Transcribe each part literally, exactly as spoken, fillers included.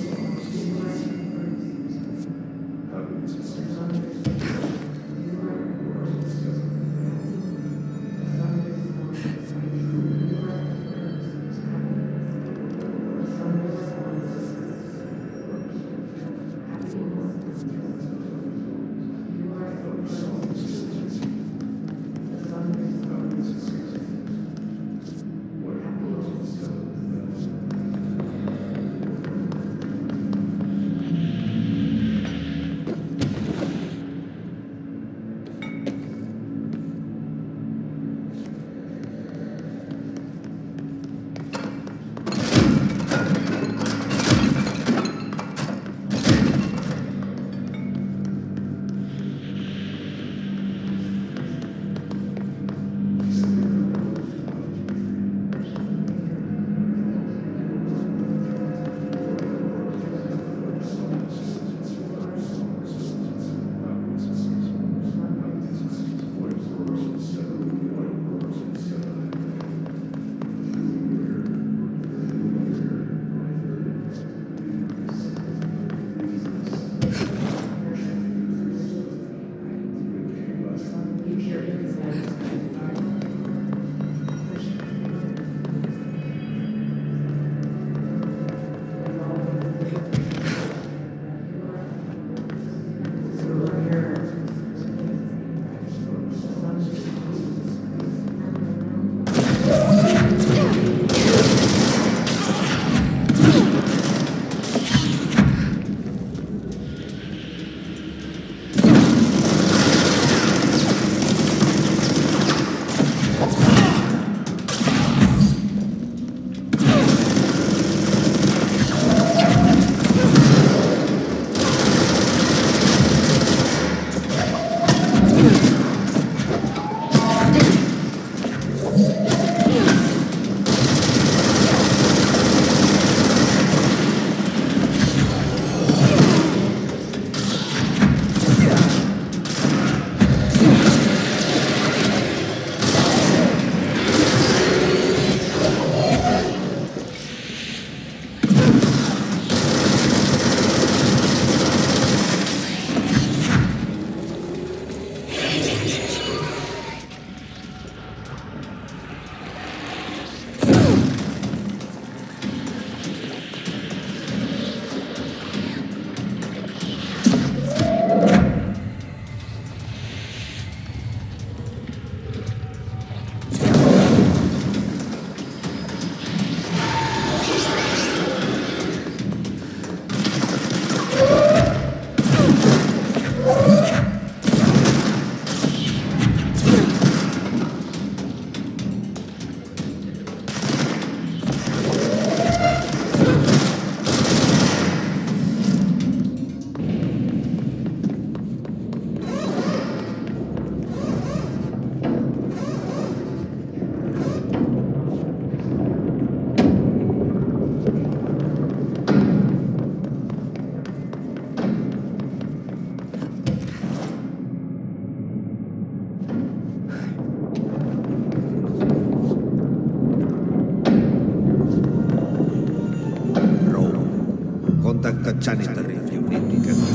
Janitor if you need to get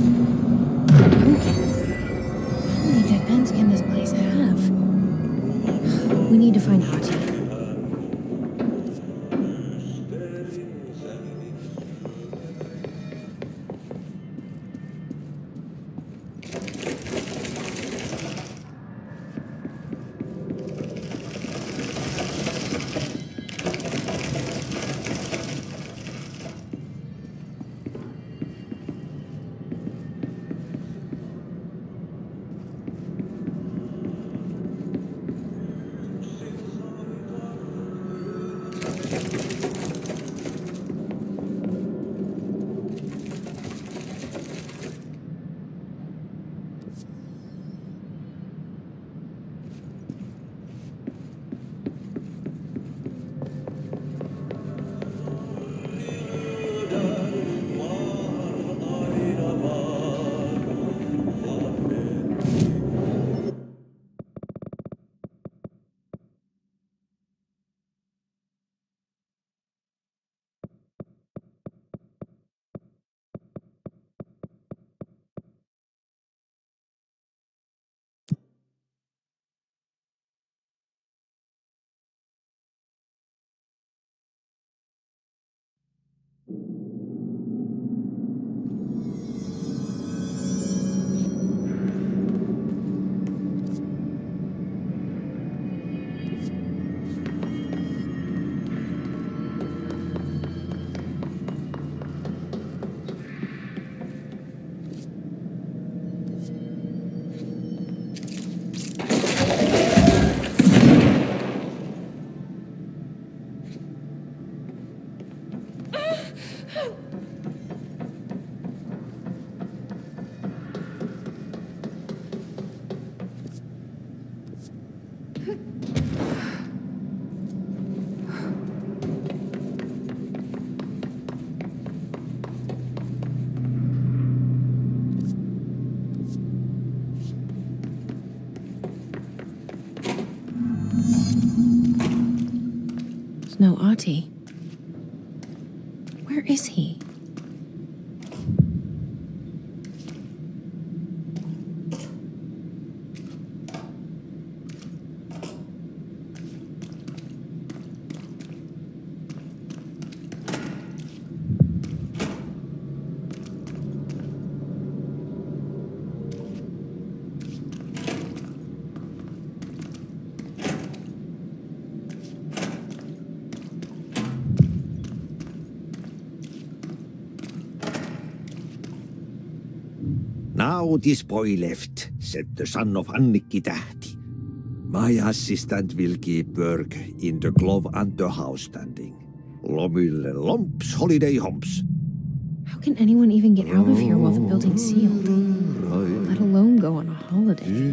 How many dead ends can this place have? We need to find Hati. No Ahti. Where is he? Now this boy left, said the son of Annikki Tähti. My assistant will keep work in the glove and the house standing. Lomille lomps, holiday humps. How can anyone even get out of here while the building's sealed? Let alone go on a holiday.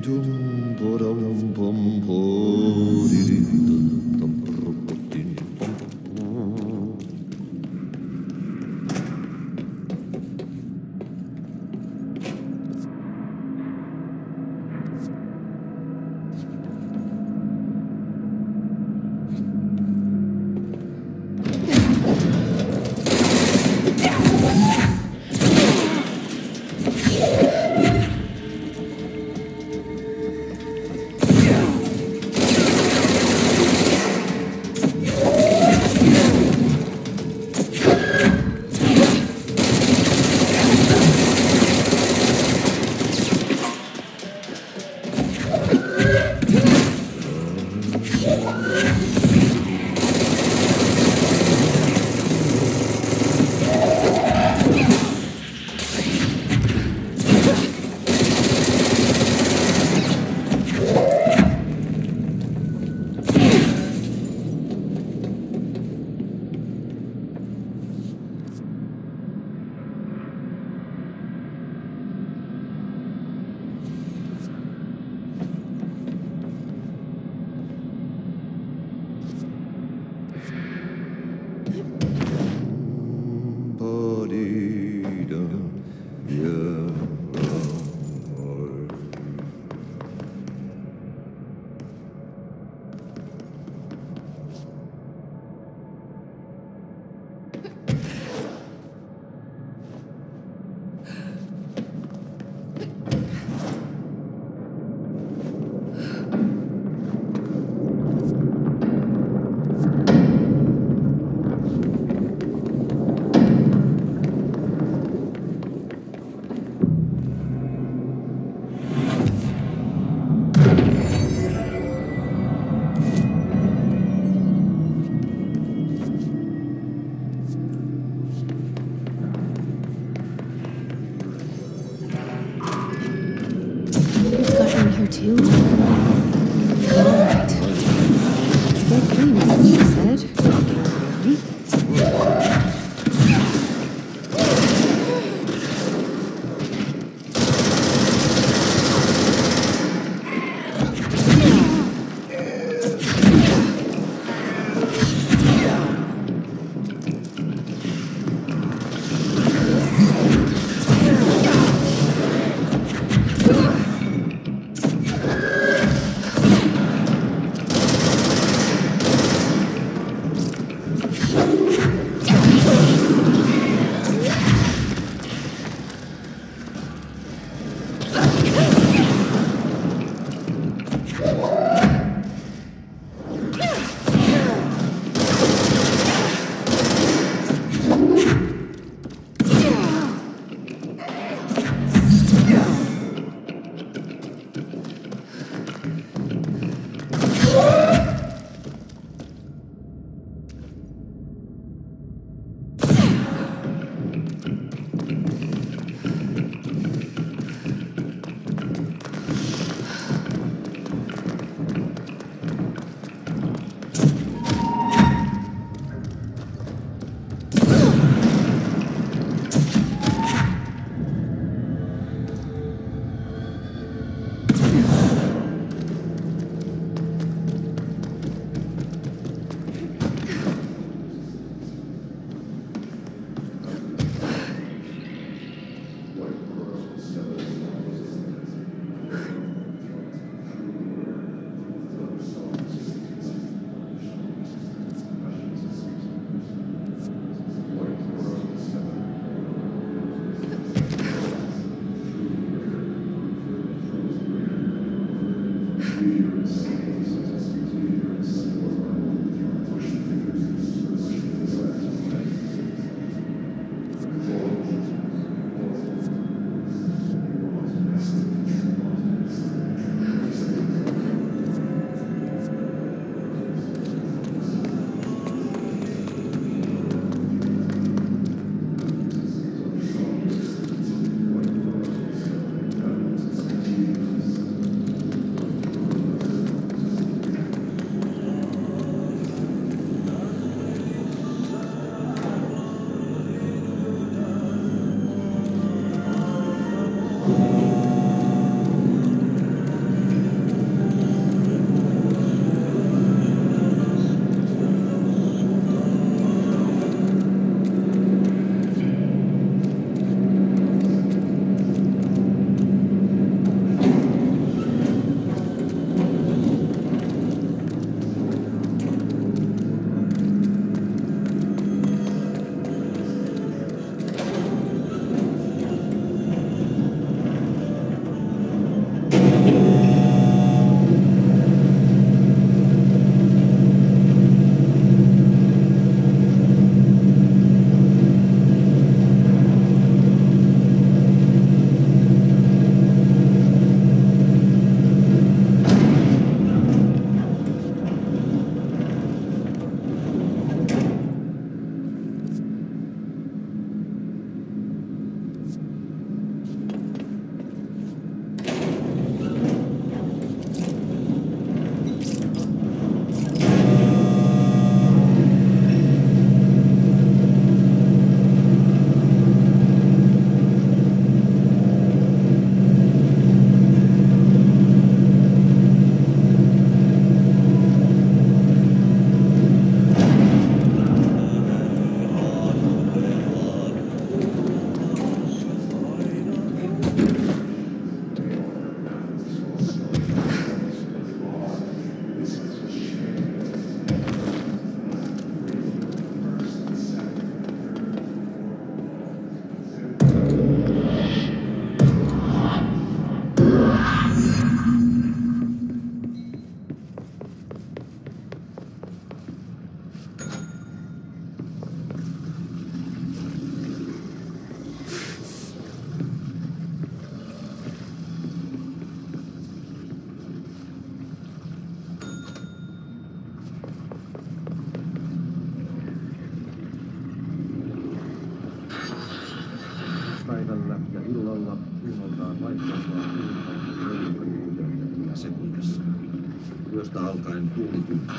sekunnissa. Yöstä alkaen tuuli tykkää.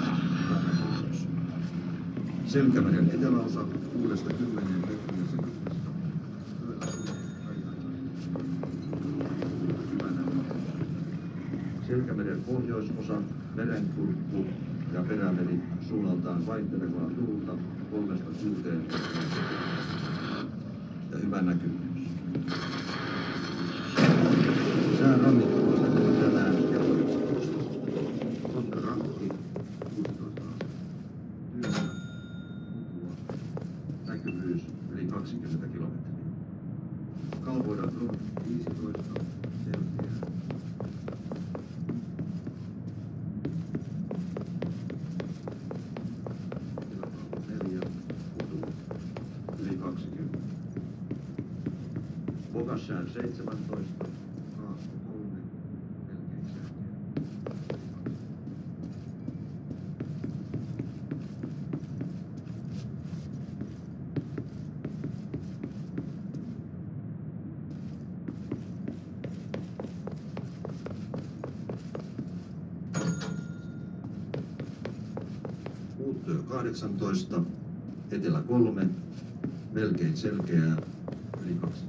Selkämeren eteläosa kuudesta kymmeneen metriä sekunnissa. Selkämeren pohjoisosa, merenkurkku ja perämeri suunnaltaan vaihtelevaa tuulta kolmesta kuuteen ja hyvä näkyvyys. Sään rannikolla tänään kello yksitoista. Sonta rankki kuusitoista. Tyynä, mutua, näkyvyys yli kaksikymmentä kilometriä. Kalvoida Drop viisitoista, selkeä. Bogassään seitsemäntoista, Kaakko kolme, melkein selkeä. Uuttyö kahdeksantoista, etelä kolme, melkein selkeää, yli kaksi.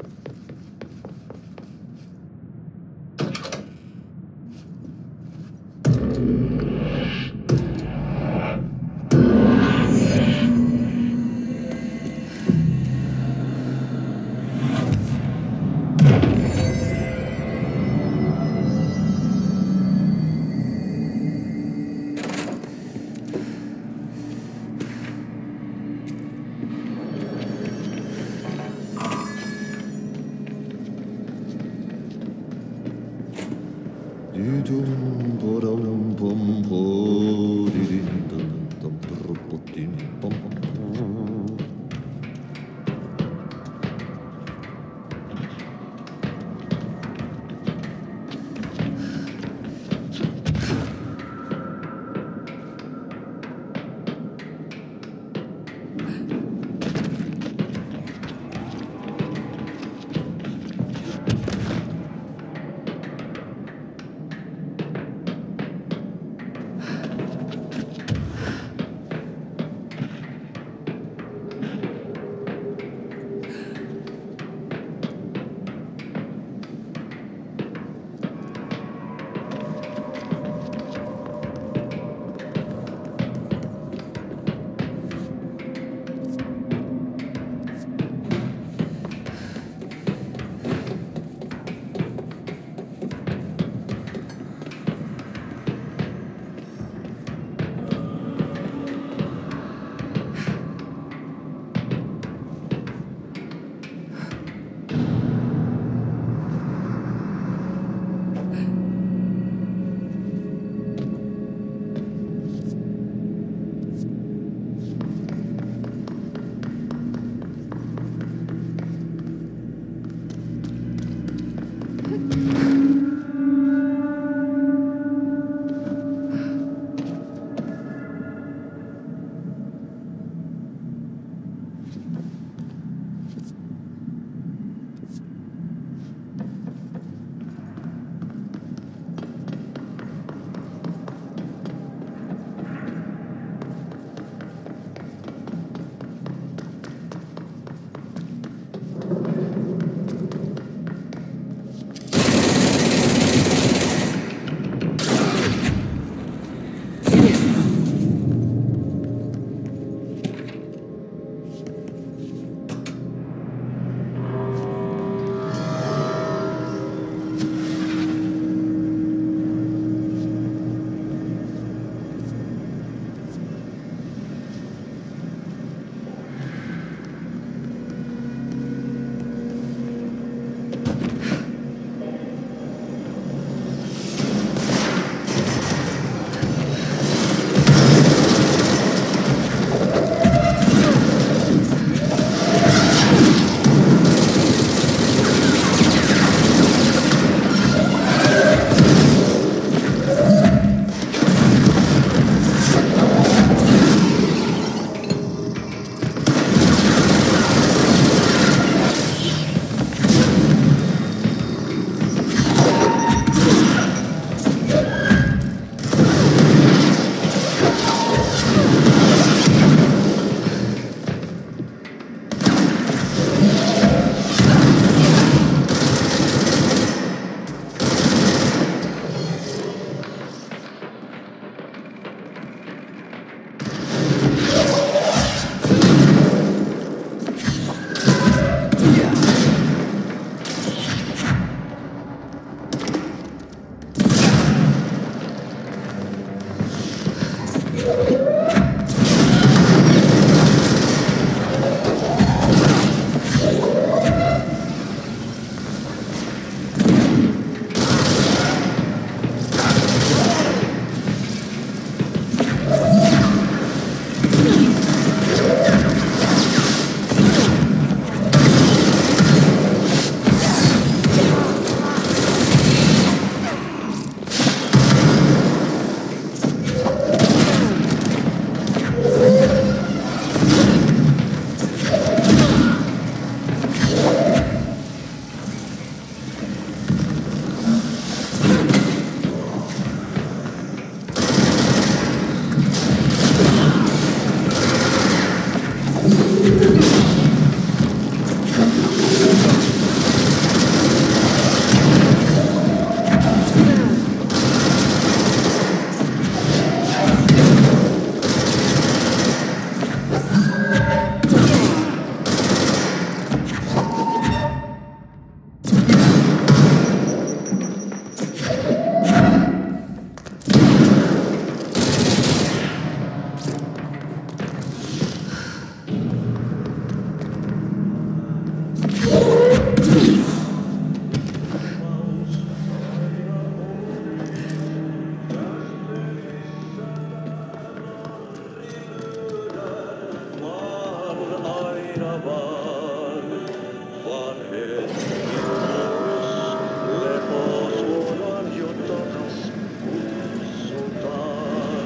aina vaan, vaan hetki pois. Lepo suodaan jo takas kutsutaan.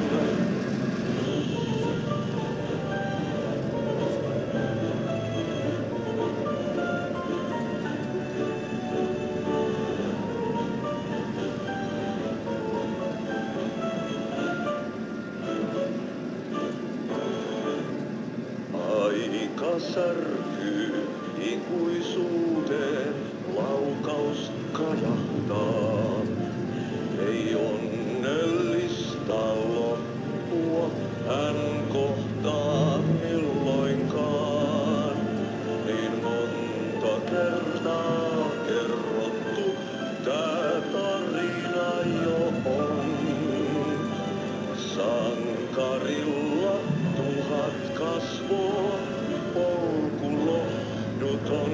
Aika särkyy ikuisuuteen, laukaus kajahtaa. Ei onnellista loppua hän kohtaa milloinkaan. Niin monta kertaa kerrottu tää tarina jo on. Sankarilla tuhat kasvoa, polku lohduton.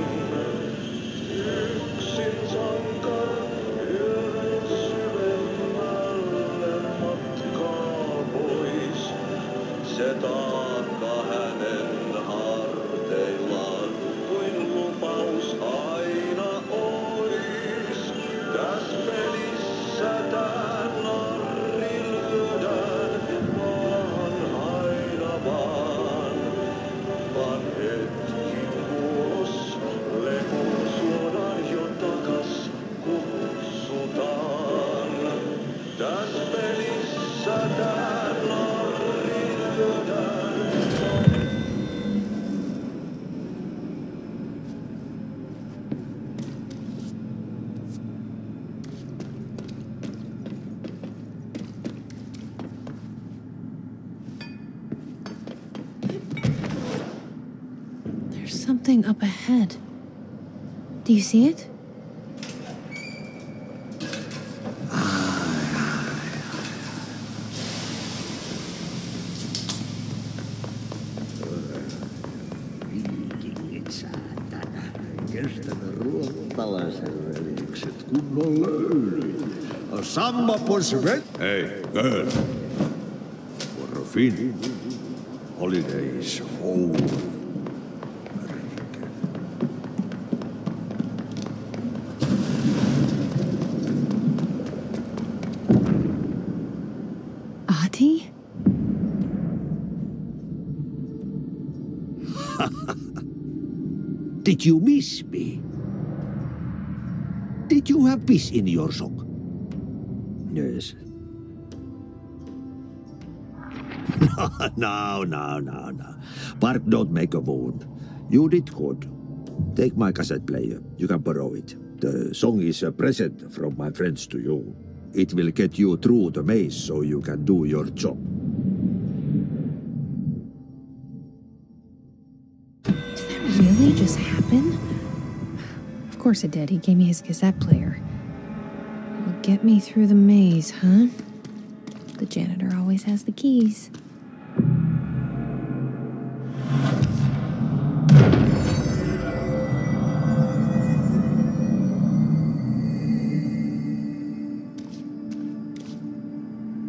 Yksin sankar yön syvemmälle matkaa pois. Se taakka hänen harteillaan kuin lupaus aina ois. Täs pelissä tää narri lyödään vaan aina vaan. Vaan hetki ulos, lepo suodaan jo takas kutsutaan. Täs pelissä tää narri lyödään. There's something up ahead. Do you see it? Viikingit saatana. Kestävä ruottalaisen veljekset kunnon löylyt. Samma på svett. Hey, girl. For a fin. Holidays home. Ati? Did you miss me? Did you have peace in your song? Yes. no, no, no, no. Bark don't make a wound. You did good. Take my cassette player. You can borrow it. The song is a present from my friends to you. It will get you through the maze so you can do your job. Did that really just happen? Of course it did. He gave me his cassette player. Will get me through the maze, huh? The janitor always has the keys.